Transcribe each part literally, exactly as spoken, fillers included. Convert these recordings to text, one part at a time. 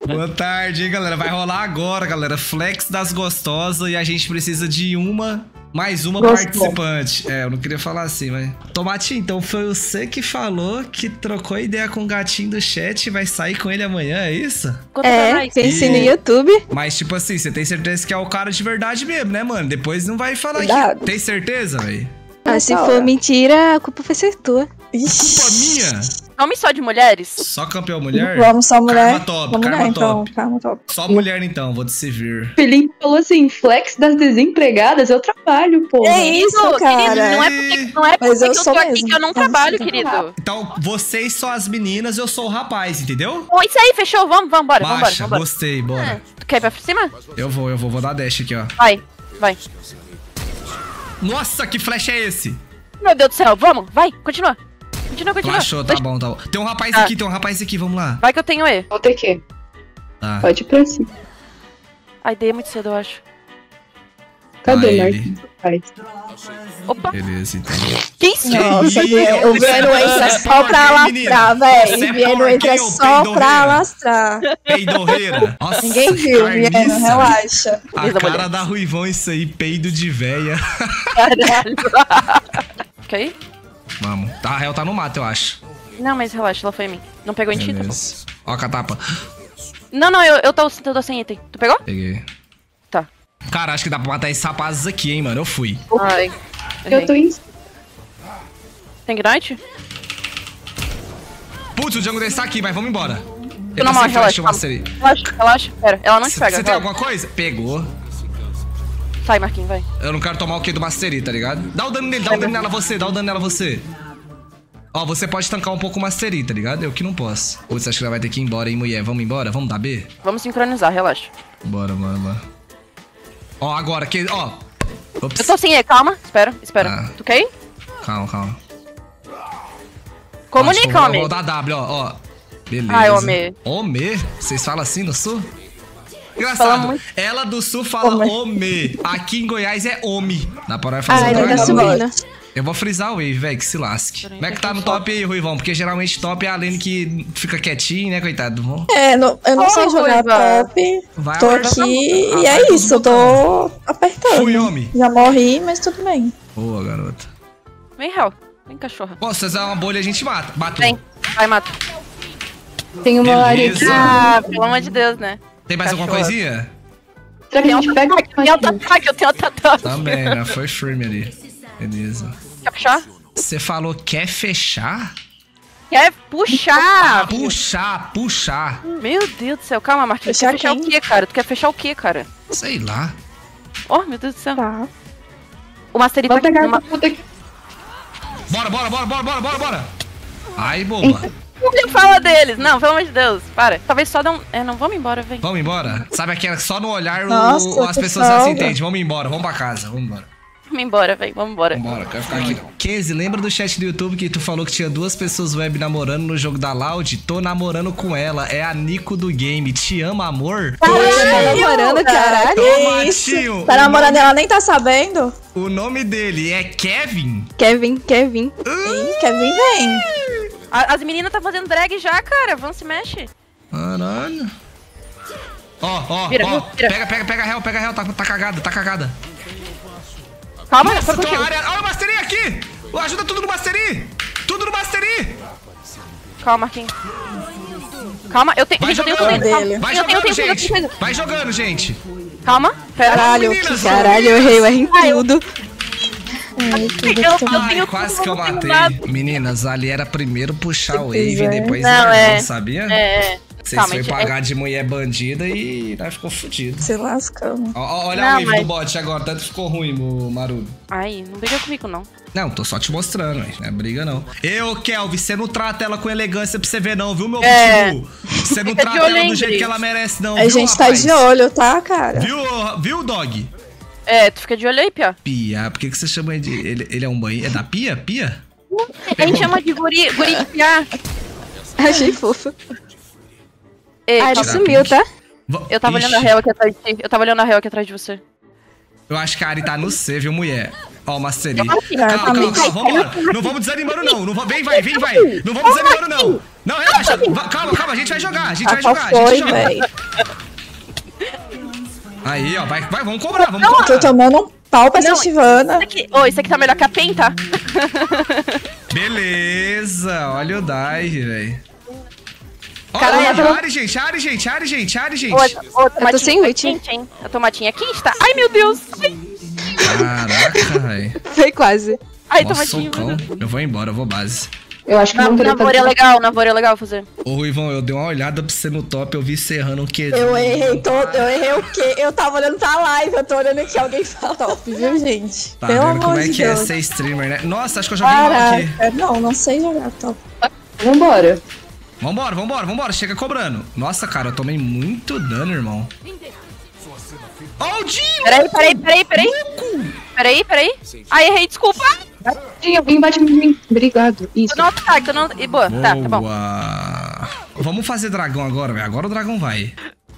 Boa tarde, hein, galera. Vai rolar agora, galera. Flex das gostosas e a gente precisa de uma, mais uma Gostou. participante. É, eu não queria falar assim, mas... Tomatinho, então foi você que falou que trocou ideia com o gatinho do chat e vai sair com ele amanhã, é isso? É, pense E- no YouTube. Mas, tipo assim, você tem certeza que é o cara de verdade mesmo, né, mano? Depois não vai falar Cuidado. que... Tem certeza, velho? Ah, se Nessa for hora. mentira, a culpa vai ser tua. Culpa minha? Nome só de mulheres? Só campeão mulher? Vamos só mulher. Karma top, Vamos karma mulher, então. top. Karma top. Só mulher, então, vou te servir. Felipe falou assim, flex das desempregadas, eu trabalho, pô. É isso, Querido, cara. não é porque, não é Mas porque eu que eu sou tô aqui mesmo. que eu não Vamos trabalho, ficar querido. Então, vocês são as meninas, eu sou o rapaz, entendeu? Bom, isso aí, fechou. Vamos, vamos, bora, vamos, Baixa, vambora. gostei, bora. É, tu quer ir pra cima? Eu vou, eu vou, vou dar dash aqui, ó. Vai, vai. Nossa, que flash é esse? Meu Deus do céu, vamos, vai, continua. Continua, continua. Flashou, tá bom, tá bom. Tem um rapaz Ah. aqui, tem um rapaz aqui, vamos lá. Vai que eu tenho E. Vou ter que. Tá. Pode ir pra cima. Ai, dei muito cedo, eu acho. Cadê Ah, o ele. Marquinhos? Rapaz? Opa, Beleza, então. que isso? Nossa, Ih, o você Vieno é entra porca, só pra hein, menina? alastrar, Você velho. é O Vieno porca, entra hein, ô só pra peidorreira? alastrar. Peidorreira. Nossa, Ninguém viu, Vieno, carniça. relaxa. A Beleza, cara mulher. da Ruivão, isso aí, peido de véia. Caralho. Ok? Vamos. Tá, a réu tá no mato, eu acho. Não, mas relaxa, ela foi em mim. Não pegou em ti, tá bom. Beleza. Ó a catapa. Não, não, eu, eu, tô, eu tô sem item. Tu pegou? Peguei. Tá. Cara, acho que dá pra matar esses rapazes aqui, hein, mano. Eu fui. Ai. Eu tô em... Tem Ignite? Putz, o jungle dele tá aqui, mas vamos embora. Tu não morre, relaxa. o calma. Master aí. Relaxa, relaxa. Pera, ela não te Você pega. tem vai. alguma coisa? Pegou. Sai, Marquinhos, vai. Eu não quero tomar o Q do Mastery, tá ligado? Dá o dano nele, dá o dano nela você, dá o dano nela você. Ó, você pode tancar um pouco o Mastery, tá ligado? Eu que não posso. Putz, acho que ela vai ter que ir embora, hein, mulher. Vamos embora? Vamos dar B? Vamos sincronizar, relaxa. Bora, bora, bora. Ó, agora, que... Ó. Ops. Eu tô sem E, calma. Espera, espera. Ah. Tu quer ir? Calma, calma. Comunica, Acho que eu vou- homem. Vou dar W, ó, ó. Beleza. Ai, homem. Homem? Vocês falam assim no sul? Fala Engraçado, muito. ela do sul fala Homem. homem. Aqui em Goiás é homem. Dá pra fazer Ai, um não tá dragão. subindo. Eu vou frisar o wave, velho, que se lasque. Peraí, Como é que tá no deixa eu top aí, Ruivão? Porque geralmente top é a lane que fica quietinho, né, coitado? Vamos- É, não- eu não Ô, sei jogar Ruiva. top. Vai Tô apertar- aqui Ah, e vai é todo isso, eu botão. tô apertando. Fui, homem. Já morri, mas tudo bem. Boa, garota. Vem, Hel. Vem, cachorra. Pô, se você usar uma bolha, a gente mata. Matou. Vem. Vai, mata. Tem uma área aqui. Beleza. Ah, pelo amor de Deus, né? Tem mais alguma Cachorra. coisinha? Será que a gente pega Eu tenho aqui? auto-ataque, eu tenho auto-ataque. Também, né? Foi firme ali. Beleza. Quer puxar? Você falou quer fechar? Quer puxar? Puxar, puxar. Meu Deus do céu. Calma, Marquinhos. Fechar Quer fechar quem? o quê, cara? Tu quer fechar o quê, cara? Sei lá. Oh, meu Deus do céu. Tá. O Mastery tá Vou aqui. pegar Uma... essa puta aqui. Bora, bora, bora, bora, bora, bora, bora. Ai, boba. Não fala deles. Não, pelo amor de Deus. Para. Talvez só dá um... É, não, vamos embora, vem. Vamos embora? Sabe aquela que só no olhar o- Nossa, as que pessoas já se folga. entendem. Vamos embora, vamos pra casa, vamos embora. Vamos embora, vem. Vamos embora. Vambora, quero ficar aqui não. Kenzie, lembra do chat do YouTube que tu falou que tinha duas pessoas web namorando no jogo da Loud? Tô namorando com ela, é a Nico do game. Te ama, amor? Tá namorando, caralho. Toma, Que isso? tio. Tá O namorando, nome- ela nem tá sabendo? O nome dele é Kevin? Kevin, Kevin. Ih, Kevin vem. A- As meninas tá fazendo drag já, cara. Vamos se mexe. Caralho. Ó, ó, Vira, ó. vira. Pega, pega, pega a réu, pega a réu. Tá, tá cagada, tá cagada. Calma, Nossa, foi tô contigo. na área. Olha o Mastery aqui. Ajuda tudo no Mastery. Tudo no Mastery. Calma, Marquinhos. Calma, eu tenho. Vai Gente, eu tenho jogando. tudo. dele. Vai Eu tenho, eu jogando, tenho, eu gente. tenho coisa. Vai jogando, gente. Calma, pera. Caralho, Meninas, que Caralho, eu errei, eu errei em tudo. Ai, tudo Eu- que eu Ai, tenho quase tudo, que eu não tenho matei. nada. Meninas, ali era primeiro puxar o wave e quiser. depois Não, largar, é. sabia? É, é. Vocês Calma, foi gente, pagar de mulher bandida e nós ficou fudido. se lascamos. Ó, ó, olha Não, a wave mas- do bot agora, tanto ficou ruim, o Marudo. Ai, não briga comigo, não. Não, tô só te mostrando, hein? Não é briga, não. Eu, Kelvin, você não trata ela com elegância pra você ver, não, viu, meu É. pitbull? Você não Fica de trata olho, ela do hein, jeito Gris. que ela merece, não, A viu, gente tá rapaz? de olho, tá, cara? Viu, viu, dog? É, tu fica de olho aí, Pia. Pia, por que, que você chama ele de... Ele, ele é um banheiro... É da Pia? Pia? A gente chama de guri, guri de Pia. Achei fofo. Ei, Ah, ele calma. Tirar sumiu, print. tá? Va- Eu tava Ixi. olhando a réu aqui atrás de ti. Eu tava olhando a réu aqui atrás de você. Eu acho que a Ari tá no C, viu, mulher? Ó, o Mastery. Eu acho que- Calma, calma, Exatamente. calma, vambora. Não vamos desanimando, não. não va- vem, vai, vem, vai. Não vamos desanimando, não. Não, relaxa. Va- Calma, calma, a gente vai jogar. A gente Ah, vai qual jogar. A foi, gente joga. velho? Aí, ó, vai, vai, vamos cobrar, vamos Tô cobrar. tomando um pau pra essa Não, Shyvana. Isso aqui, ô, isso aqui tá melhor que a Pen, tá? Beleza, olha o dive, velho. Caralho, Olha, eu- Ari, gente, Ari, gente, Ari, gente, Ari, gente. Ô, ô, tomatinho sem foi ult. quente, hein? A tomatinha quente, tá? Ai, meu Deus! Ai, Caraca, velho. Foi quase. ai Nossa, tomatinho. socão. Eu vou embora, eu vou base. Eu acho que Na, vamos querer Navor é fazer. legal, Navor é legal fazer. Ô, Ruivão, eu dei uma olhada pra você no top, eu vi você errando o quê? Eu errei todo, eu errei o quê? Eu tava olhando pra live, eu tô olhando aqui, alguém fala top, viu, gente? Tá Pelo vendo amor como é de que é Deus. ser streamer, né? Nossa, acho que eu joguei mal aqui. Caraca, não, não sei jogar top. Vambora. Vambora, vambora, vambora, chega cobrando. Nossa, cara, eu tomei muito dano, irmão. Ó, o Dinho! Peraí, peraí, peraí, peraí. Peraí, peraí. Ai, errei, desculpa. Sim, alguém bate em mim. Obrigado. Isso. Tô no ataque, tô no... E boa, tá, tá bom. Boa. Vamos fazer dragão agora, velho. Agora o dragão vai.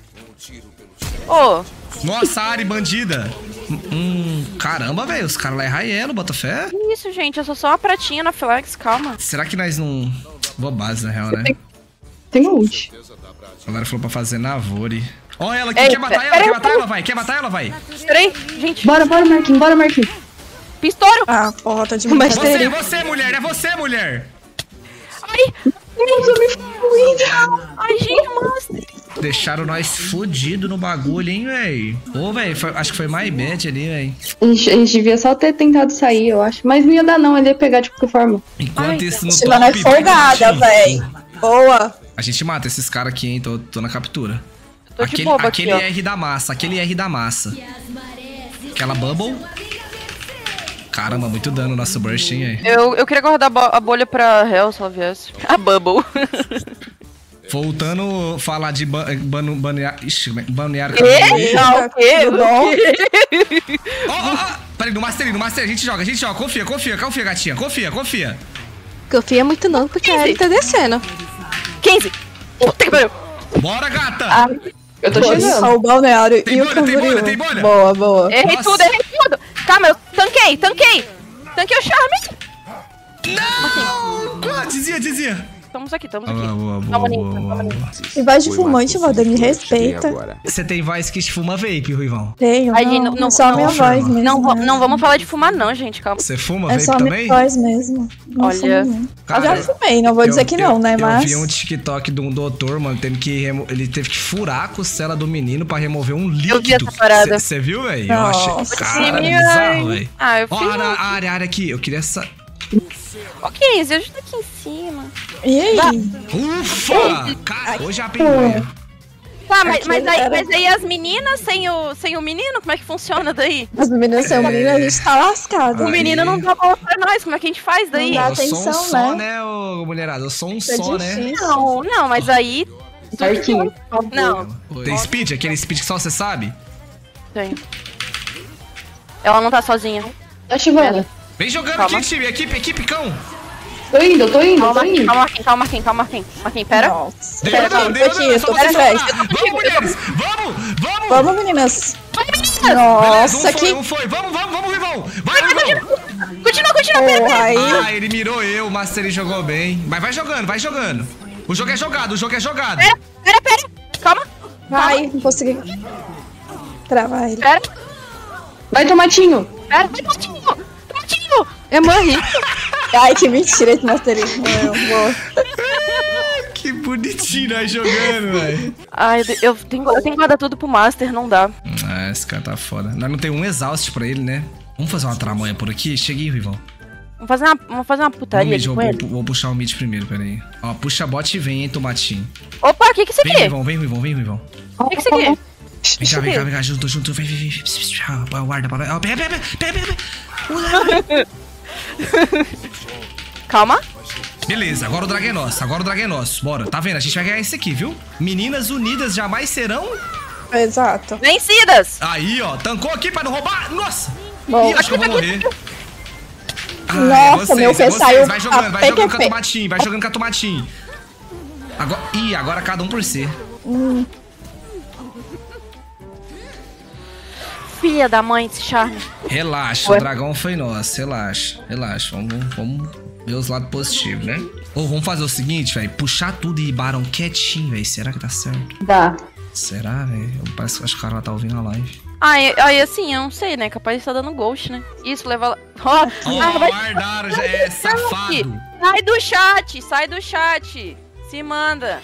Ô, Nossa, Ari, bandida. Hum, caramba, velho. Os caras lá é Raielo, bota fé. que isso, gente? Eu sou só uma pratinha na Flex, calma. Será que nós não... Vou base, na real, né? Tem ult. A galera falou pra fazer Navori. Ó ela aqui, Ei, quer matar ela, peraí, quer matar peraí. ela, vai. Quer matar ela, vai. Peraí, gente. Bora, bora, Marquinhos. Bora, Marquinhos. Pistouro. Ah, porra, tá de Mas Você, brincadeira. você, mulher. É você, mulher. Ai, ai, gente, Master. Deixaram nós fudido no bagulho, hein, velho. Ô, velho, acho que foi my bad ali, velho. A gente, a gente devia só ter tentado sair, eu acho. Mas não ia dar, não. Ele ia pegar de qualquer forma. Enquanto Ai, isso no Shyvana é top... folgada, véi. Boa. A gente mata esses caras aqui, hein? Tô, tô na captura. Tô de aquele boba aquele aqui, ó. R da massa, aquele R da massa. Aquela bubble. Caramba, muito dano no nosso burst, hein, velho. Eu, eu queria guardar a bo- a bolha pra Hell, se ela viesse. A Bubble. Voltando a falar de ba banu banear... Ixi, banear... Quê? Não, o quê? Tudo bom? Ó, ó, ó. Peraí, no Master, no Master, a gente joga, a gente joga. Confia, confia, confia, gatinha. Confia, confia. Confia muito não, porque a Ari tá descendo. quinze. Puta que pariu. Bora, gata. Ah, eu tô Pô, chegando. só o balneário Tem e o bolha, tem bolha, Camboriú. tem bolha. Boa, boa. Errei Nossa. tudo, errei tudo. Calma, eu tanquei, tanquei. Tanquei o charme. Não! Ah, dizia, dizia. Estamos aqui, estamos Boa, aqui. boa, boa, Calma, boa, Nita, boa, calma, Nita. boa. E vai de fumante, Valda, me respeita. Você tem voz que fuma vape, Ruivão. Tenho, Ai, não, gente, não- não, não- só a minha não, voz firma. mesmo. Não, va- né? não vamos falar de fumar não, gente, calma. Você fuma É vape só a minha também? voz mesmo. Não Olha, fumo, não. cara, eu já fumei, não vou dizer Eu- que não, eu- né, mas... Eu vi um TikTok de um doutor, mano, tendo que remo... ele teve que furar a costela do menino pra remover um líquido. Eu vi essa parada. Você viu, velho? Eu Nossa. achei... Cara, Sim, bizarro, ai. velho. Ah, eu Ó, fiz. a área, a área, a área aqui. Eu queria essa... Ok, Zé, ajuda aqui em cima. E aí? Ufa! Cara, hoje é a pengonha. Tá, mas, Aqui mas, aí, era- mas aí as meninas sem o, sem o menino, como é que funciona daí? As meninas são meninas, a gente tá lascado. O Aí. menino não tá bom pra nós, como é que a gente faz daí? Não dá Eu sou um atenção, só, né? né, ô, mulherada? Eu sou um Isso é só, né? difícil. Não, não, mas aí. Marquinhos. Não, Tem speed? Aquele speed que só você sabe? tem. Ela não tá sozinha. Tá chegando. Vem jogando Calma. aqui, time. Equipe, equipe cão. Tô indo, eu tô indo, eu Calma, tô Marquinhos, indo. calma, Marquinhos, calma, Marquinhos, calma, Marquinhos, Marquinhos, pera. Nossa. Deu Pera, não, tô deu aqui, não, é eu só tô você com falar. festa. Vamos, mulheres. Vamos, vamos. Vamos, meninas. Beleza, Nossa, um foi, que um foi. Vamos, vamos, vamos, Rivão. Vai, Rivão. Continua, continua, pera, porra pera. aí. Ah, ele mirou eu, o Master ele jogou bem. Mas vai jogando, vai jogando. O jogo é jogado, o jogo é jogado. Pera, pera, pera. Calma, Vai, não consegui travar ele. pera, Vai, Tomatinho. pera. Tomatinho, Tomatinho. Eu morri. Ai, que mentira esse Masterismo. Eu vou. Que bonitinho nós jogando, velho. Ai, eu tenho, eu tenho que guardar tudo pro Master, não dá. Ah, esse cara tá foda. Nós não tem um exaust pra ele, né? Vamos fazer uma tramonha por aqui? Cheguei, Rivão. Vamos fazer uma, vamos fazer uma No putaria mid, ali vou, com ele. vou- vou puxar o mid primeiro, peraí. Ó, puxa a bot e vem, hein, Tomatinho. Opa, o que que é isso Vem, aqui? Rivão, vem, Rivão, vem, Rivão. O que que é isso aqui? Vem cá, vem cá, vem cá, junto, junto, vem, vem, vem. Ah, guarda, guarda. Ó, pega, pega, pega, pega, pega. Calma. Beleza, agora o dragão é nosso, agora o dragão é nosso. Bora, tá vendo? A gente vai ganhar esse aqui, viu? Meninas unidas jamais serão... Exato. Vencidas. Aí, ó, tancou aqui pra não roubar. Nossa! Bom. Ih, acho que eu vou morrer. Ah, Nossa, meu pé saiu Vai jogando, vai a jogando com a P Q P. tomatinho, vai jogando com a tomatinho. Agora... Ih, agora cada um por si. Filha da mãe desse charme. Relaxa, Ué? o dragão foi nosso. Relaxa, relaxa. Vamos, vamos ver os lados positivos, né? Ou vamos fazer o seguinte, velho. Puxar tudo e ir Barão quietinho, velho. Será que tá certo? Dá. Será, velho? Parece que acho que o cara tá ouvindo a live. Aí, aí assim, eu não sei, né? Capaz de estar dando ghost, né? Isso, leva lá. Ó, Oh, ah, vai- guardaram, já é safado. Sai do chat, sai do chat. Se manda.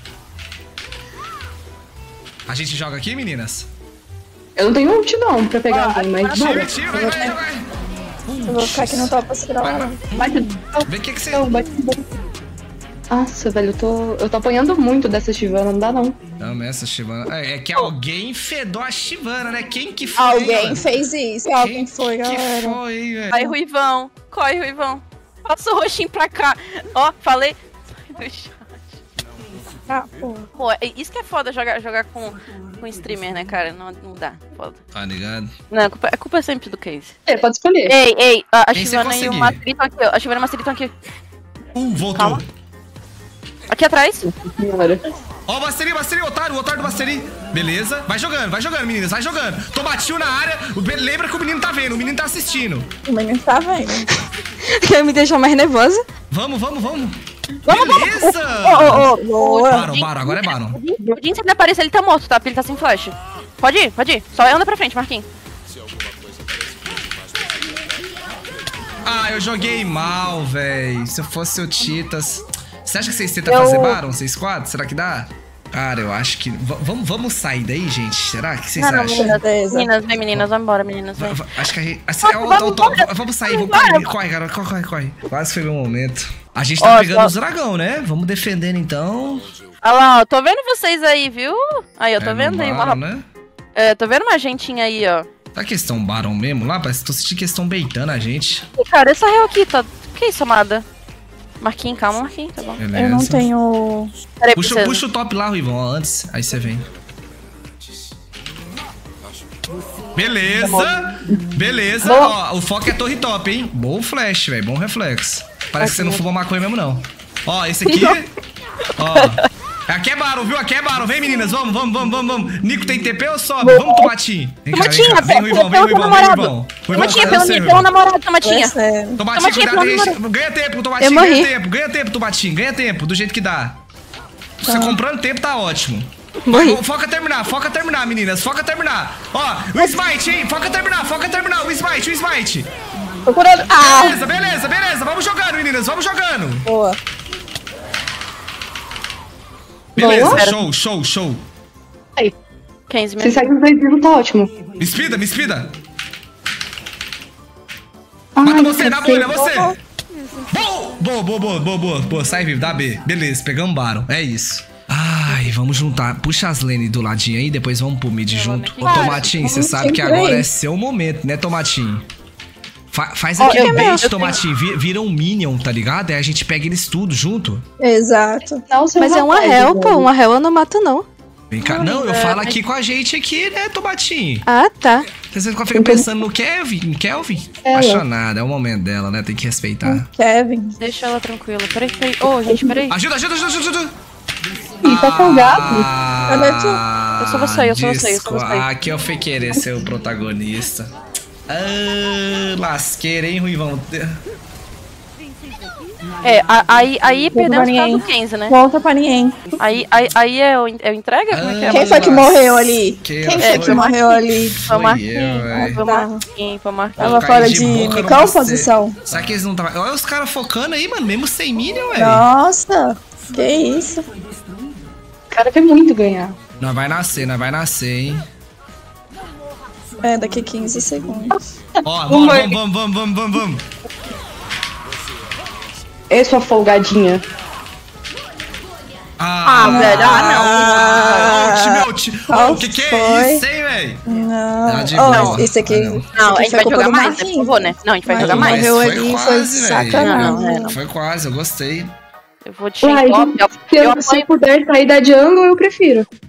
A gente joga aqui, meninas? Eu não tenho ult não pra pegar alguém, mas Tira, bora. tira, vai, vai, vai. Eu vou ficar aqui no top pra segurar Vai, ela. vai. Bate. Vem aqui que você... Não, bate. Nossa, velho, eu tô. Eu tô apanhando muito dessa Shyvana, não dá não. Não, essa Shyvana. É, é que alguém fedou a Shyvana, né? Quem que foi? Alguém mano? fez isso. Alguém foi, que galera. foi, hein, velho? Vai, Ruivão. Corre, Ruivão. Passa o roxinho pra cá. Ó, falei. Sai do chat. Ah, pô. Pô, é- isso que é foda jogar, jogar com, com streamer, né, cara? Não, não dá. Foda. Tá ligado? Não, a culpa, a culpa é sempre do Case. É, pode escolher. Ei, ei, a, a Quem você Shyvana e o conseguir? Mastery estão aqui, ó. A Shyvana e o Mastery estão aqui. Um, voltou. Calma. Aqui atrás. Senhora. Ó, o Basteri, Basteri, otário, o otário do Basteri. Beleza. Vai jogando, vai jogando, meninas, vai jogando. Tomatinho na área. O be- Lembra que o menino tá vendo, o menino tá assistindo. O menino tá vendo. Quer me deixar mais nervosa? Vamos, vamos, vamos. Vamos, vamos. Beleza. Ô, ô, ô. Boa. Baron, Baron, agora é Baron. O Jin, se ele aparecer, ele tá morto, tá? Porque ele tá sem flash. Pode ir, pode ir. Só anda pra frente, Marquinhos. Ah, eu joguei mal, véi. Se eu fosse o Titas... Você acha que vocês tentam Eu- fazer Baron, vocês quatro? Será que dá? Cara, eu acho que... v- vamos, vamos sair daí, gente? Será? O que vocês Não, não, acham? meninas, Certeza. meninas, vem meninas, vamos embora, meninas, Va- vem. va- Acho que a gente... Assim, é, o- o- o- vamos sair, vamos correr, corre, garoto, corre, corre, corre. Quase foi meu momento. A gente tá Ó, pegando só- os dragão, né? Vamos defendendo, então. Olha lá, ó, tô vendo vocês aí, viu? Aí, eu tô É, no vendo aí uma... Baron, né? É, tô vendo uma gentinha aí, ó. Tá questão Baron mesmo lá? Parece que tô sentindo que eles estão beitando a gente. Ih, cara, essa real aqui, tá... Que isso, amada? Marquinhos, calma, Marquinhos, tá bom. Beleza. Eu não tenho. Peraí, Puxa, princesa. puxa o top lá, Ruivão, ó, antes. Aí você vem. Beleza! Beleza! Ó, o foco é torre top, hein? Bom flash, velho. Bom reflexo. Parece que você não fuma maconha mesmo, não. Ó, esse aqui. Ó. Aqui é Baron, viu? Aqui é Baron. Vem, meninas. Vamos, vamos, vamos, vamos, vamos. Nico tem T P ou sobe? Vamos, Tomatinho. Vem cá, vem Tomatinha, cá. Vem, Ruivão, vem, pelo Ruivão, vem, namorado. Ruivão. Ruivão, Tomatinha, cadê pelo, você, pelo Ruivão? namorado, Tomatinha. É sério. Tomatinho, Tomatinha, cuidado, pelo deixa. Ganha tempo, Tomatinho, Eu ganha morri. tempo. Ganha tempo, Tomatinho. Ganha tempo, do jeito que dá. Você comprando tempo tá ótimo. Morri. Foca terminar, foca terminar, meninas. Foca terminar. Ó, o smite, hein? Foca terminar, foca terminar. O smite, o smite. Tô curando. Ah, Beleza, beleza, beleza. Vamos jogando, meninas. Vamos jogando. boa. Beleza, Boa. show, show, show. quinze Se minutos. sair os dois vivos, tá ótimo. Me espida, me espida. Ai, Mata você, na cacete. bolha, você. Boa, boa, boa, boa, boa, boa, boa. Sai vivo, dá B. Beleza, pegamos Baron. É isso. Ai, vamos juntar. Puxa as lanes do ladinho aí, depois vamos pro mid junto. Ô, Para, Tomatinho, você vamos sabe que sempre agora aí. é seu momento, né, Tomatinho? Fa- faz Ó, aquele eu- bait, eu Tomatinho. Vi- Vira um minion, tá ligado? Aí a gente pega eles tudo junto. Exato. Não, seu Mas é uma rapaz, réu, velho. pô. Uma réu eu não mato, não. Vem cá. Não, eu falo aqui com a gente aqui, né, Tomatinho? Ah, tá. Você fica pensando no Kevin, em Kelvin? Ela. Apaixonada, é o momento dela, né? Tem que respeitar. Kevin. Deixa ela tranquila. Peraí, peraí. Ô, gente, peraí. Ajuda, ajuda, ajuda, ajuda, ajuda. Ih, tá folgado. Ah, Eu sou você, eu sou você, eu sou desco- você. Ah, que eu fui querer ser o protagonista. Ah, lasqueira, hein, Ruivão? É, a- aí, aí perdemos ninguém. o caso do Kenzie, né? Volta pra ninguém. Aí, aí, aí é o, é o entrega? Como é que é? Quem foi que morreu ali? Lasqueira, Quem foi que foi- morreu ali? Foi o Foi eu, Marquinhos. véi. Foi o Marquinhos, foi o Marquinhos. Tava Caí fora de de, boca de no qual macete. posição? Será que eles não estavam... Olha os caras focando aí, mano. Mesmo sem minion, velho. Nossa, que isso. O cara quer muito ganhar. Nós vai nascer, nós vai nascer, hein. É, daqui quinze segundos. Ó, vamos, vamos, vamos, vamos, vamos, vamos, vamos. Ei, sua folgadinha. Ah, velho, ah, não. Time, meu time. Qual O que que foi? é isso, hein, velho? Não. Tá de Oh, boa. esse aqui. Ah, não. esse Não, aqui a gente foi vai culpa jogar do mais, né? Por Marquinhos. favor, né? Não, a gente vai Mas jogar mas mais. morreu foi ali, quase, foi velho. sacanagem. Não, é, não. Foi quase, eu gostei. Eu vou te Uai, ó, eu, se eu eu, se eu apoio. puder sair da jungle, eu prefiro.